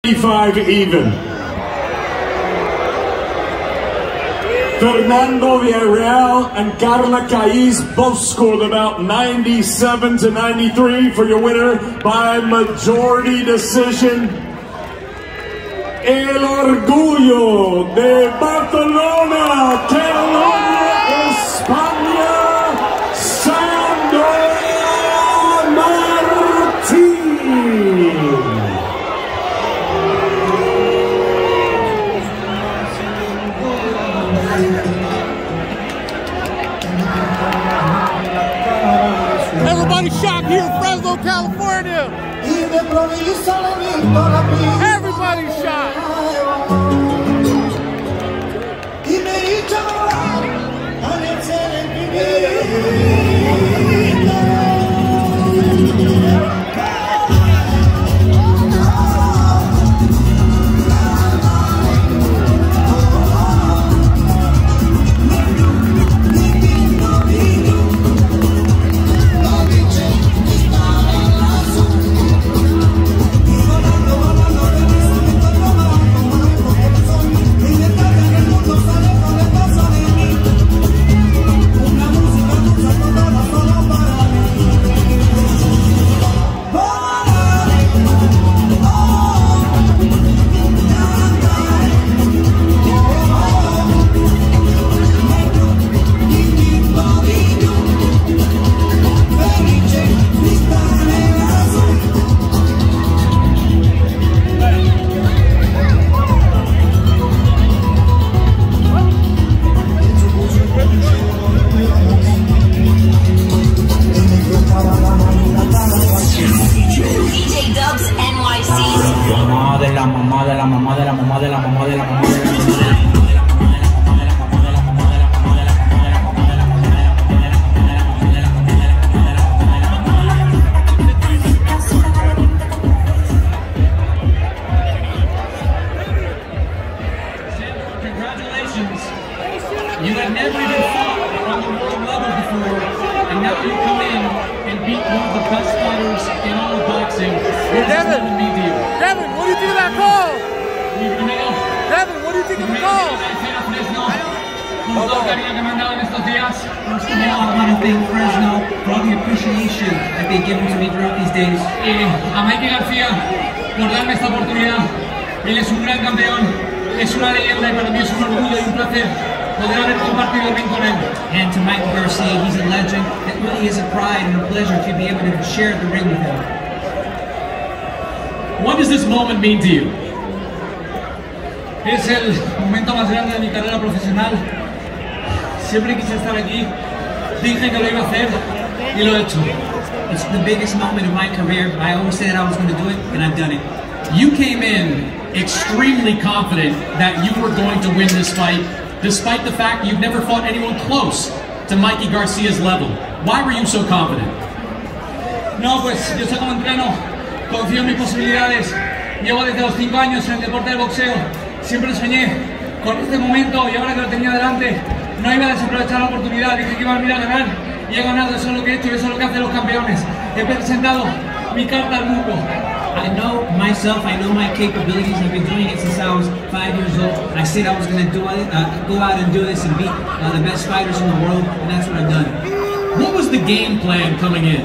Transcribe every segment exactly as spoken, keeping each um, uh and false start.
ninety-five even. Fernando Villarreal and Carla Caiz both scored about ninety-seven to ninety-three for your winner by majority decision. El Orgullo de Barcelona, Catalonia, España, Sandra Martín. Everybody shot here in Fresno, California. Everybody shot. You had never even fought on the world level before, and now you come in and beat one of the best fighters in all of boxing. What does that mean to you? Devin, what do you think of that call? Devin, what do you think of the call? Con todo el cariño que me han dado en estos días. First of all, I want to thank Fresno for all the appreciation that they've given to me throughout these days. Y a Mikey García por darme esta oportunidad. Él es un gran campeón, es una leyenda y para mí es un orgullo y un placer poder haber compartido el ring con él. And to Mike Garcia, he's a legend. It really is a pride and a pleasure to be able to share the ring with him. What does this moment mean to you? Es el momento más grande de mi carrera profesional. Siempre quise estar aquí, dije que lo iba a hacer y lo he hecho. It's the biggest moment of my career. I always said I was going to do it, and I've done it. You came in extremely confident that you were going to win this fight, despite the fact you've never fought anyone close to Mikey Garcia's level. Why were you so confident? No, pues yo sé cómo entreno, confío en mis posibilidades. Llevo desde los cinco años en el deporte del boxeo. Siempre soñé con este momento y ahora que lo tenía delante, no iba a desaprovechar la oportunidad. Dije que iba a venir a ganar y he ganado. Eso es lo que he hecho y eso es lo que hacen los campeones. He presentado mi carta al mundo. I know myself, I know my capabilities. I've been doing it since I was five years old. I said I was going to do it, uh, go out and do this and beat uh, the best fighters in the world, and that's what I've done. What was the game plan coming in?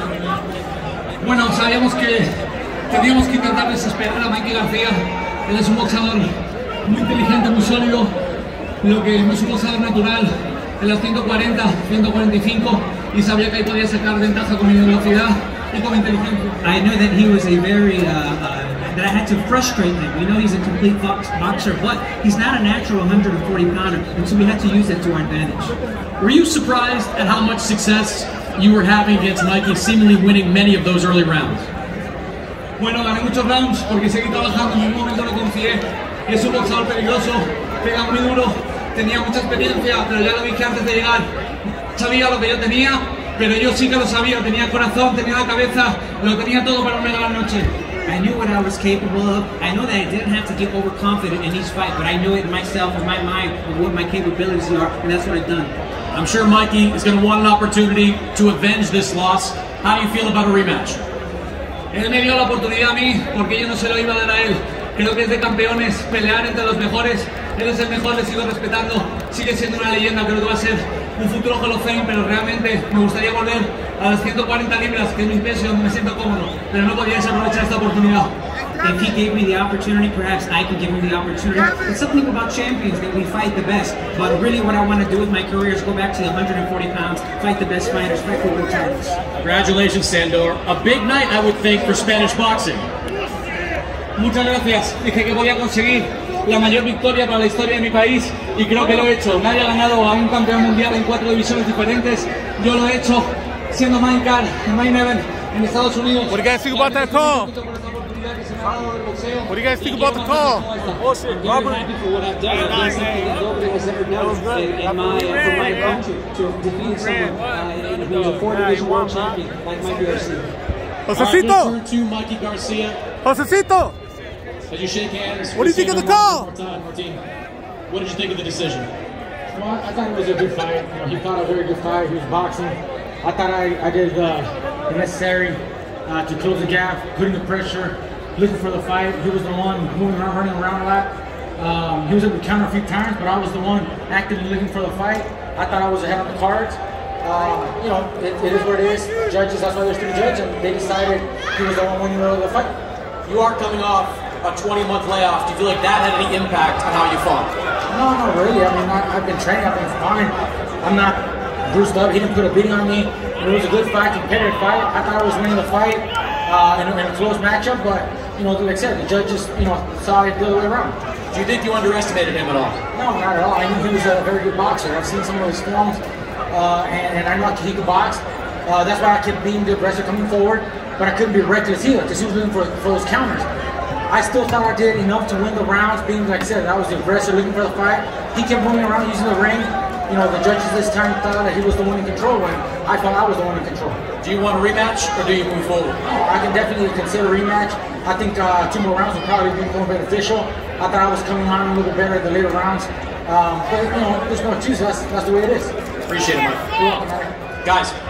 Bueno, sabíamos que teníamos que intentar desesperar a Mikey García. Él es un boxeador muy inteligente, muy sólido, lo que no es un boxeador natural en las ciento cuarenta, ciento cuarenta y cinco, y sabía que ahí podía sacar ventaja con mi velocidad y con mi inteligencia. I knew that he was a very, uh, uh, that I had to frustrate him. We know he's a complete box, boxer, but he's not a natural one hundred forty pounder, and so we had to use that to our advantage. Were you surprised at how much success you were having against Mikey, seemingly winning many of those early rounds? Bueno, gané muchos rounds porque seguí trabajando, en un momento no confié. Es un boxeador peligroso, pega muy duro, tenía mucha experiencia, pero ya lo dije antes de llegar. Sabía lo que yo tenía, pero yo sí que lo sabía. Tenía corazón, tenía la cabeza, lo tenía todo para una gran noche. I knew what I was capable of. I know that I didn't have to get overconfident in each fight, but I knew it myself, in my mind, what my capabilities are, and that's what I've done. I'm sure Mikey is going to want an opportunity to avenge this loss. How do you feel about a rematch? Él me dio la oportunidad a mí porque yo no se lo iba a dar a él. Creo que es de campeones pelear entre los mejores. Él es el mejor, le sigo respetando. Sigue siendo una leyenda, creo que va a ser un futuro Hall of Fame, pero realmente me gustaría volver a las ciento cuarenta libras, que es mi peso, donde me siento cómodo. Pero no podía desaprovechar esta oportunidad. If he gave me the opportunity, perhaps I could give him the opportunity. It's something about champions that we fight the best. But really what I want to do with my career is go back to the one hundred forty pounds, fight the best fighters, fight for world titles. Congratulations, Sandor. A big night, I would think, for Spanish boxing. Muchas gracias. Dije que podía conseguir la mayor victoria para la historia de mi país y creo que lo he hecho. Nadie ha ganado a un campeón mundial en cuatro divisiones diferentes. Yo lo he hecho siendo main card, main event en Estados Unidos. What do you guys think about that call? What do you guys think about the call? Bullshit, Robert. I'm happy for what I've done. I've done something that nobody has ever done in, in my, uh, for my country, to defeat someone uh, who's a four-division world champion like Mikey Garcia. Josecito! Turn to Mikey Garcia. Josecito! As you shake hands. What do you think of the call? Martin, what did you think of the decision? Well, I thought it was a good fight. You know, he fought a very good fight. He was boxing. I thought I, I did uh, the necessary uh, to close the gap, putting the pressure, looking for the fight. He was the one moving around, running around a lot. Um, he was able to counter a few times, but I was the one actively looking for the fight. I thought I was ahead on the cards. Uh, you know, it, it is what it is. Judges, that's why there's three judges, and they decided he was the one winning the fight. You are coming off a twenty-month layoff. Do you feel like that had any impact on how you fought? No, not really. I mean, I, I've been training. I've been fine. I'm not bruised up. He didn't put a beating on me. It was a good fight, competitive fight. I thought I was winning the fight uh, in, a, in a close matchup, but you know, like I said, the judges, you know, saw it the other way around. Do you think you underestimated him at all? No, not at all. I knew he was a very good boxer. I've seen some of his films, uh, and, and I know he could box. Uh, that's why I kept being the aggressor coming forward, but I couldn't be reckless either because he was looking for, for those counters. I still thought I did enough to win the rounds, being, like I said, I was the aggressor looking for the fight. He kept moving around using the ring. You know, the judges this time thought that he was the one in control when I thought I was the one in control. Do you want a rematch or do you move forward? I can definitely consider a rematch. I think uh, two more rounds would probably be more beneficial. I thought I was coming on a little better in the later rounds. Um, but, you know, there's no excuse. That's, that's the way it is. Appreciate it, Mike. You're welcome, man. Guys,